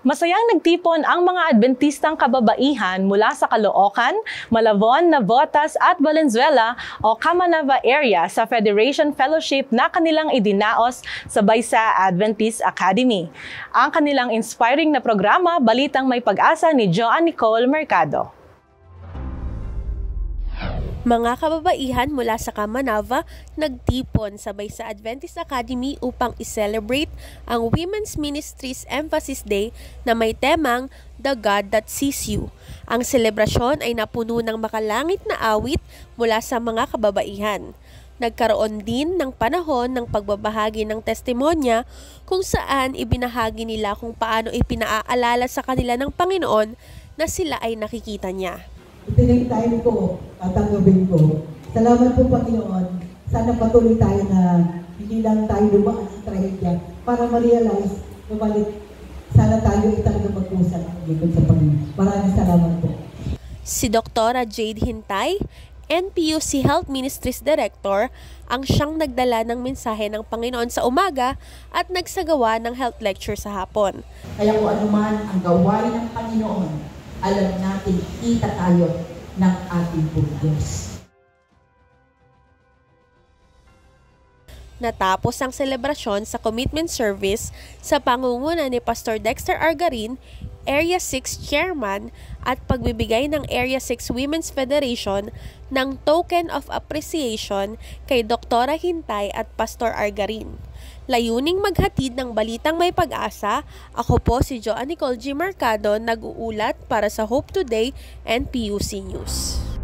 Masayang nagtipon ang mga Adventistang kababaihan mula sa Caloocan, Malabon, Navotas at Valenzuela o Camanava area sa Federation Fellowship na kanilang idinaos sabay sa Adventist Academy. Ang kanilang inspiring na programa, Balitang May Pag-asa ni Joan Nicole Mercado. Mga kababaihan mula sa Camanava nagtipon sabay sa Adventist Academy upang i-celebrate ang Women's Ministries Emphasis Day na may temang The God That Sees You. Ang selebrasyon ay napuno ng makalangit na awit mula sa mga kababaihan. Nagkaroon din ng panahon ng pagbabahagi ng testimonya kung saan ibinahagi nila kung paano ipinaaalala sa kanila ng Panginoon na sila ay nakikita niya. Itinagtayin ko at tanggapin ko. Salamat po, Panginoon. Sana patuloy tayo na hindi lang tayo lumaan sa trahedya para ma-realize na balik. Sana tayo itang magpusan dito sa Panginoon. Maraming salamat po. Si Dr. Jade Hintay, NPUC Health Ministries Director, ang siyang nagdala ng mensahe ng Panginoon sa umaga at nagsagawa ng health lecture sa hapon. Kaya kung anuman ang gawain ng Panginoon, alam natin, kita tayo ng ating Diyos. Natapos ang selebrasyon sa commitment service sa pangunguna ni Pastor Dexter Argarin, Area 6 Chairman, at pagbibigay ng Area 6 Women's Federation ng Token of Appreciation kay Dr. Hintay at Pastor Argarin. Layuning maghatid ng balitang may pag-asa, ako po si Joan Nicole Mercado, nag-uulat para sa Hope Today and PUC News.